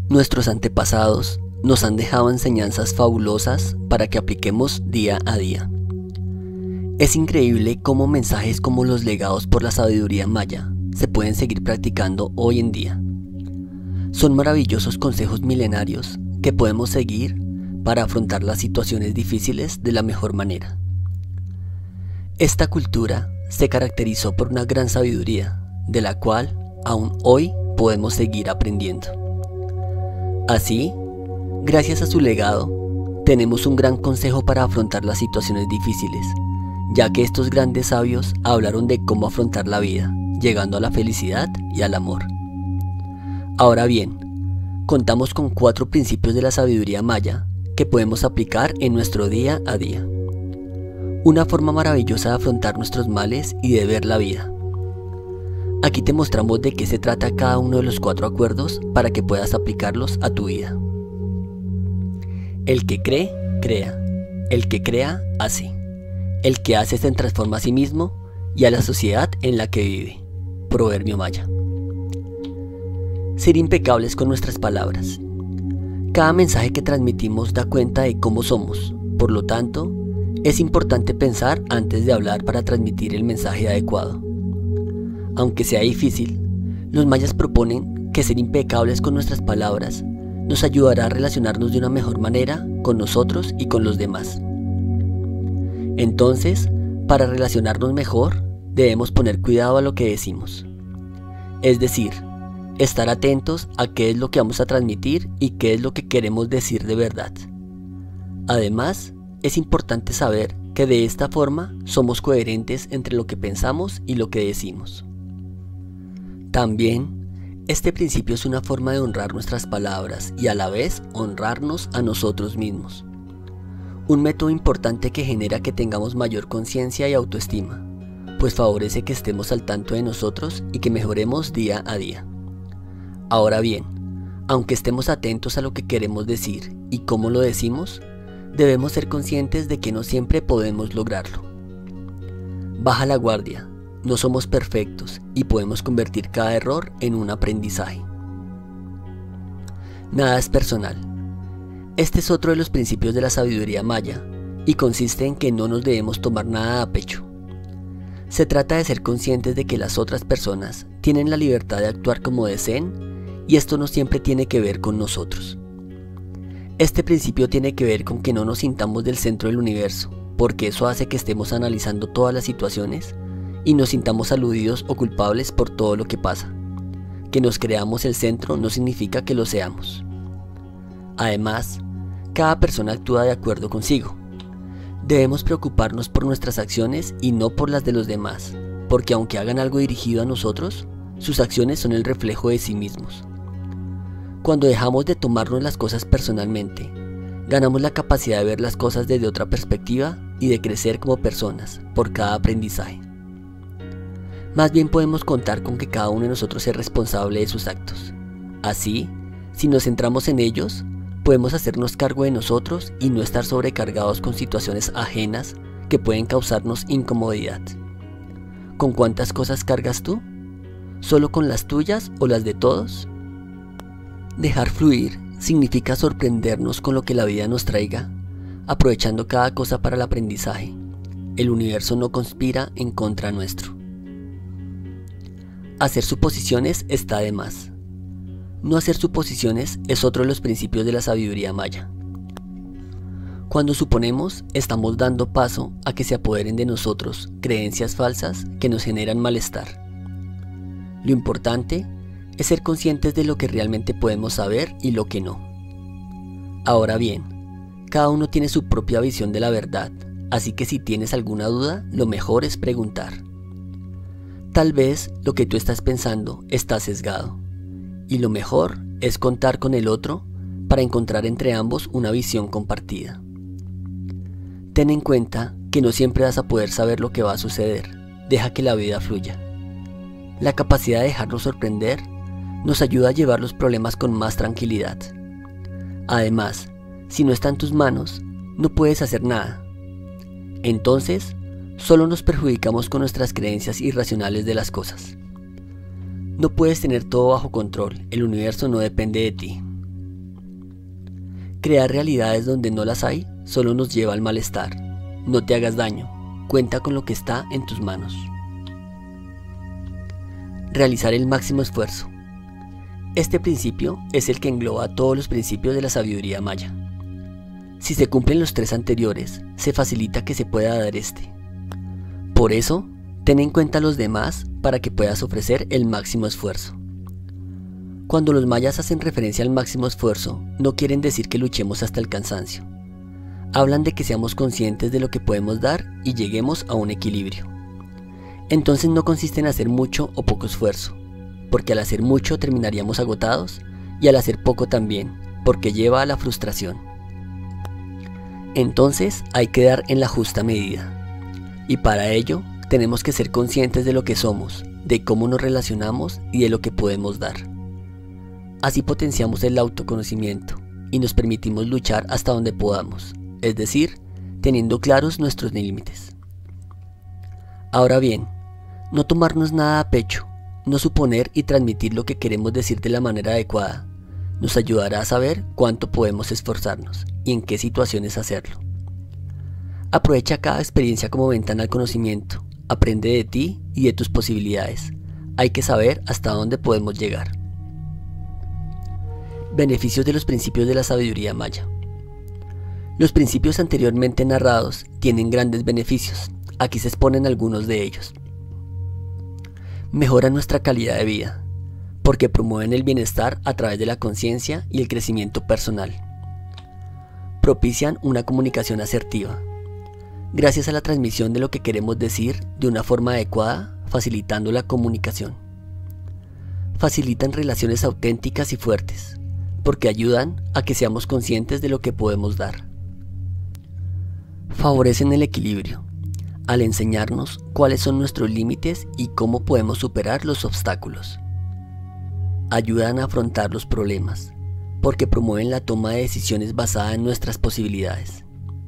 Nuestros antepasados nos han dejado enseñanzas fabulosas para que apliquemos día a día. Es increíble cómo mensajes como los legados por la sabiduría maya se pueden seguir practicando hoy en día. Son maravillosos consejos milenarios que podemos seguir para afrontar las situaciones difíciles de la mejor manera. Esta cultura se caracterizó por una gran sabiduría, de la cual aún hoy podemos seguir aprendiendo. Así, gracias a su legado, tenemos un gran consejo para afrontar las situaciones difíciles, ya que estos grandes sabios hablaron de cómo afrontar la vida, llegando a la felicidad y al amor. Ahora bien, contamos con 4 principios de la sabiduría maya que podemos aplicar en nuestro día a día. Una forma maravillosa de afrontar nuestros males y de ver la vida. Aquí te mostramos de qué se trata cada uno de los 4 acuerdos para que puedas aplicarlos a tu vida. El que cree, crea. El que crea, hace. El que hace se transforma a sí mismo y a la sociedad en la que vive. Proverbio maya. Ser impecables con nuestras palabras. Cada mensaje que transmitimos da cuenta de cómo somos. Por lo tanto, es importante pensar antes de hablar para transmitir el mensaje adecuado. Aunque sea difícil, los mayas proponen que ser impecables con nuestras palabras nos ayudará a relacionarnos de una mejor manera con nosotros y con los demás. Entonces, para relacionarnos mejor, debemos poner cuidado a lo que decimos. Es decir, estar atentos a qué es lo que vamos a transmitir y qué es lo que queremos decir de verdad. Además, es importante saber que de esta forma somos coherentes entre lo que pensamos y lo que decimos. También, este principio es una forma de honrar nuestras palabras y a la vez honrarnos a nosotros mismos. Un método importante que genera que tengamos mayor conciencia y autoestima, pues favorece que estemos al tanto de nosotros y que mejoremos día a día. Ahora bien, aunque estemos atentos a lo que queremos decir y cómo lo decimos, debemos ser conscientes de que no siempre podemos lograrlo. Baja la guardia. No somos perfectos y podemos convertir cada error en un aprendizaje. Nada es personal. Este es otro de los principios de la sabiduría maya y consiste en que no nos debemos tomar nada a pecho. Se trata de ser conscientes de que las otras personas tienen la libertad de actuar como deseen y esto no siempre tiene que ver con nosotros. Este principio tiene que ver con que no nos sintamos del centro del universo, porque eso hace que estemos analizando todas las situaciones y nos sintamos aludidos o culpables por todo lo que pasa. Que nos creamos el centro no significa que lo seamos. Además, cada persona actúa de acuerdo consigo. Debemos preocuparnos por nuestras acciones y no por las de los demás, porque aunque hagan algo dirigido a nosotros, sus acciones son el reflejo de sí mismos. Cuando dejamos de tomarnos las cosas personalmente, ganamos la capacidad de ver las cosas desde otra perspectiva y de crecer como personas por cada aprendizaje. Más bien podemos contar con que cada uno de nosotros es responsable de sus actos. Así, si nos centramos en ellos, podemos hacernos cargo de nosotros y no estar sobrecargados con situaciones ajenas que pueden causarnos incomodidad. ¿Con cuántas cosas cargas tú? ¿Solo con las tuyas o las de todos? Dejar fluir significa sorprendernos con lo que la vida nos traiga, aprovechando cada cosa para el aprendizaje. El universo no conspira en contra nuestro. Hacer suposiciones está de más. No hacer suposiciones es otro de los principios de la sabiduría maya. Cuando suponemos, estamos dando paso a que se apoderen de nosotros creencias falsas que nos generan malestar. Lo importante es ser conscientes de lo que realmente podemos saber y lo que no. Ahora bien, cada uno tiene su propia visión de la verdad, así que si tienes alguna duda, lo mejor es preguntar. Tal vez lo que tú estás pensando está sesgado, y lo mejor es contar con el otro para encontrar entre ambos una visión compartida. Ten en cuenta que no siempre vas a poder saber lo que va a suceder, deja que la vida fluya. La capacidad de dejarnos sorprender nos ayuda a llevar los problemas con más tranquilidad. Además, si no está en tus manos, no puedes hacer nada. Entonces, solo nos perjudicamos con nuestras creencias irracionales de las cosas. No puedes tener todo bajo control, el universo no depende de ti. Crear realidades donde no las hay solo nos lleva al malestar. No te hagas daño, cuenta con lo que está en tus manos. Realizar el máximo esfuerzo. Este principio es el que engloba todos los principios de la sabiduría maya. Si se cumplen los tres anteriores, se facilita que se pueda dar este. Por eso, ten en cuenta a los demás para que puedas ofrecer el máximo esfuerzo. Cuando los mayas hacen referencia al máximo esfuerzo, no quieren decir que luchemos hasta el cansancio. Hablan de que seamos conscientes de lo que podemos dar y lleguemos a un equilibrio. Entonces no consiste en hacer mucho o poco esfuerzo, porque al hacer mucho terminaríamos agotados y al hacer poco también, porque lleva a la frustración. Entonces hay que dar en la justa medida. Y para ello tenemos que ser conscientes de lo que somos, de cómo nos relacionamos y de lo que podemos dar. Así potenciamos el autoconocimiento y nos permitimos luchar hasta donde podamos, es decir, teniendo claros nuestros límites. Ahora bien, no tomarnos nada a pecho, no suponer y transmitir lo que queremos decir de la manera adecuada, nos ayudará a saber cuánto podemos esforzarnos y en qué situaciones hacerlo. Aprovecha cada experiencia como ventana al conocimiento, aprende de ti y de tus posibilidades. Hay que saber hasta dónde podemos llegar. Beneficios de los principios de la sabiduría maya. Los principios anteriormente narrados tienen grandes beneficios. Aquí se exponen algunos de ellos. Mejoran nuestra calidad de vida, porque promueven el bienestar a través de la conciencia y el crecimiento personal. Propician una comunicación asertiva, gracias a la transmisión de lo que queremos decir de una forma adecuada, facilitando la comunicación. Facilitan relaciones auténticas y fuertes, porque ayudan a que seamos conscientes de lo que podemos dar. Favorecen el equilibrio, al enseñarnos cuáles son nuestros límites y cómo podemos superar los obstáculos. Ayudan a afrontar los problemas, porque promueven la toma de decisiones basada en nuestras posibilidades.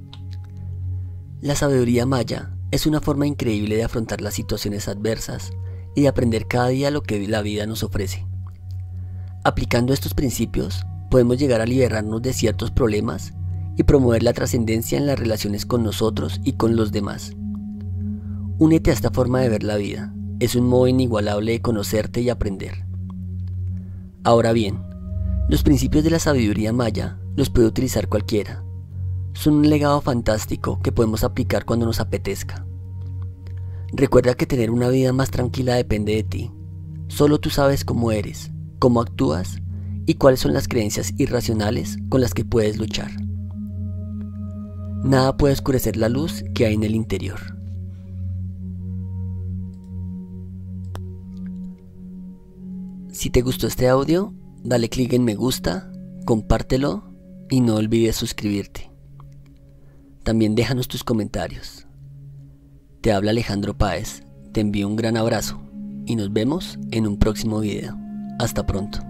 La sabiduría maya es una forma increíble de afrontar las situaciones adversas y de aprender cada día lo que la vida nos ofrece. Aplicando estos principios, podemos llegar a liberarnos de ciertos problemas y promover la trascendencia en las relaciones con nosotros y con los demás. Únete a esta forma de ver la vida, es un modo inigualable de conocerte y aprender. Ahora bien, los principios de la sabiduría maya los puede utilizar cualquiera. Son un legado fantástico que podemos aplicar cuando nos apetezca. Recuerda que tener una vida más tranquila depende de ti. Solo tú sabes cómo eres, cómo actúas y cuáles son las creencias irracionales con las que puedes luchar. Nada puede oscurecer la luz que hay en el interior. Si te gustó este audio, dale clic en me gusta, compártelo y no olvides suscribirte. También déjanos tus comentarios. Te habla Alejandro Páez, te envío un gran abrazo y nos vemos en un próximo video. Hasta pronto.